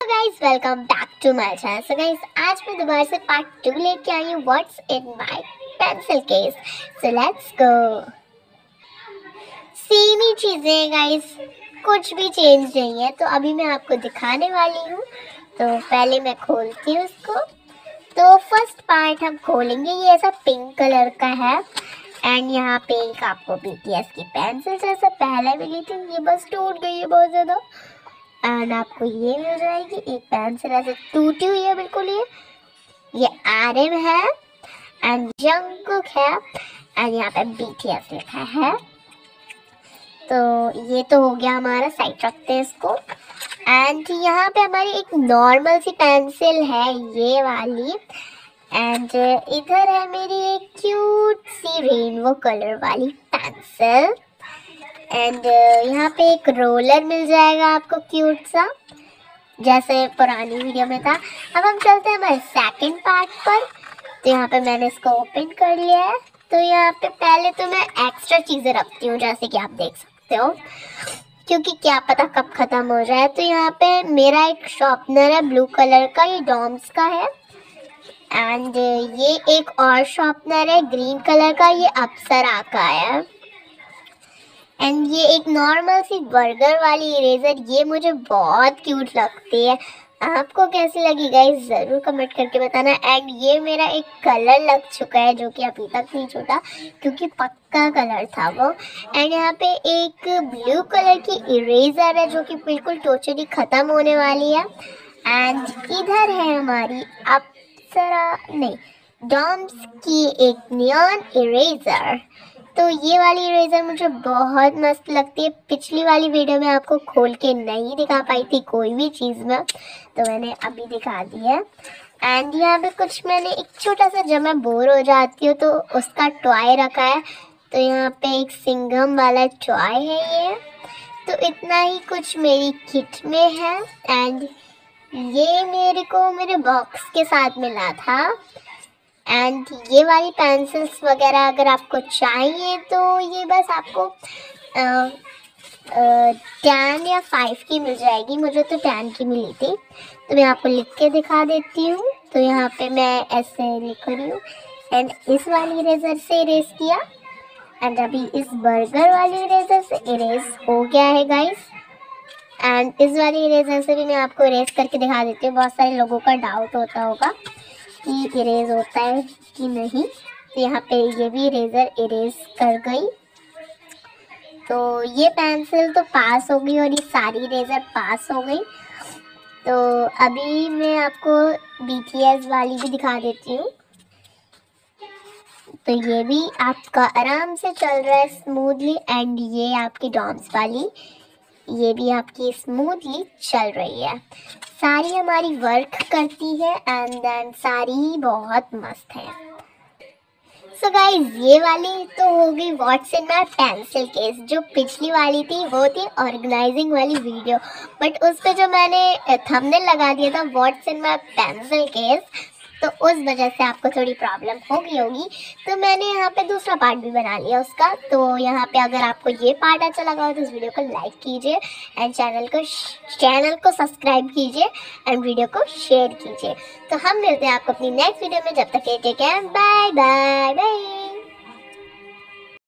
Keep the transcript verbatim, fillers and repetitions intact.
Guys welcome back to my channel. So guys आज मैं दोबारा से पार्ट टू लेके आई हूँ what's in my pencil case. So let's go. Same ही चीजें गाइस, कुछ भी चेंज नहीं है। तो अभी मैं आपको दिखाने वाली हूँ। तो पहले मैं खोलती हूँ उसको। तो फर्स्ट पार्ट हम खोलेंगे, ये ऐसा पिंक कलर का है एंड यहाँ पे एक आपको बीटीएस की पेंसिल जैसा पहले मिली थी, ये बस टूट गई है बहुत ज्यादा। एंड आपको ये मिल जाएगी एक पेंसिल ऐसे टूटी हुई है बिल्कुल। ये ये आरएम है एंड जंगकुक है एंड यहाँ पे बीटीएस लिखा है। तो ये तो हो गया हमारा, साइड रखते हैं इसको। एंड यहाँ पे हमारी एक नॉर्मल सी पेंसिल है ये वाली एंड इधर है मेरी एक क्यूट सी रेनबो कलर वाली पेंसिल एंड uh, यहाँ पे एक रोलर मिल जाएगा आपको क्यूट सा, जैसे पुरानी वीडियो में था। अब हम चलते हैं हमारे सेकंड पार्ट पर। तो यहाँ पे मैंने इसको ओपन कर लिया है। तो यहाँ पे पहले तो मैं एक्स्ट्रा चीज़ें रखती हूँ, जैसे कि आप देख सकते हो, क्योंकि क्या पता कब ख़त्म हो जाए। तो यहाँ पे मेरा एक शॉर्पनर है ब्लू कलर का, ये डॉम्स का है एंड ये एक और शॉर्पनर है ग्रीन कलर का, ये अप्सरा का है। एंड ये एक नॉर्मल सी बर्गर वाली इरेजर, ये मुझे बहुत क्यूट लगती है। आपको कैसी लगी गाइस ज़रूर कमेंट करके बताना। एंड ये मेरा एक कलर लग चुका है जो कि अभी तक नहीं छूटा, क्योंकि पक्का कलर था वो। एंड यहाँ पे एक ब्लू कलर की इरेजर है जो कि बिल्कुल टोटली ख़त्म होने वाली है। एंड इधर है हमारी अप्सरा नहीं डॉम्स की एक नियॉन इरेजर। तो ये वाली इरेजर मुझे बहुत मस्त लगती है। पिछली वाली वीडियो में आपको खोल के नहीं दिखा पाई थी कोई भी चीज़ में, तो मैंने अभी दिखा दी है। एंड यहाँ पे कुछ मैंने एक छोटा सा, जब मैं बोर हो जाती हूँ तो उसका टॉय रखा है। तो यहाँ पे एक सिंघम वाला टॉय है ये। तो इतना ही कुछ मेरी किट में है एंड ये मेरे को मेरे बॉक्स के साथ मिला था। एंड ये वाली पेंसिल्स वगैरह अगर आपको चाहिए तो ये बस आपको टेन या फाइव की मिल जाएगी। मुझे तो टेन की मिली थी, तो मैं आपको लिख के दिखा देती हूँ। तो यहाँ पे मैं ऐसे लिख रही हूँ एंड इस वाली इरेजर से इरेज किया एंड अभी इस बर्गर वाली इरेजर से इरेज हो गया है गाइस। एंड इस वाली इरेजर से भी मैं आपको इरेज करके दिखा देती हूँ। बहुत सारे लोगों का डाउट होता होगा कि इरेज होता है कि नहीं। तो यहाँ पे ये भी इरेजर इरेज कर गई। तो ये पेंसिल तो पास हो गई और ये सारी इरेजर पास हो गई। तो अभी मैं आपको बीटीएस वाली भी दिखा देती हूँ। तो ये भी आपका आराम से चल रहा है स्मूथली एंड ये आपकी डॉम्स वाली, ये भी आपकी स्मूथली चल रही है। सारी हमारी वर्क करती है एंड देन सारी ही बहुत मस्त है। सो गाइज ये वाली तो हो गई what's in my pencil case. जो पिछली वाली थी वो थी ऑर्गेनाइजिंग वाली वीडियो, बट उस पे जो मैंने थंबनेल लगा दिया था what's in my pencil case, तो उस वजह से आपको थोड़ी प्रॉब्लम हो गई होगी। तो मैंने यहाँ पे दूसरा पार्ट भी बना लिया उसका। तो यहाँ पे अगर आपको ये पार्ट अच्छा लगा हो तो इस वीडियो को लाइक कीजिए एंड चैनल को चैनल को सब्सक्राइब कीजिए एंड वीडियो को शेयर कीजिए। तो हम मिलते हैं आपको अपनी नेक्स्ट वीडियो में। जब तक take care, bye bye bye.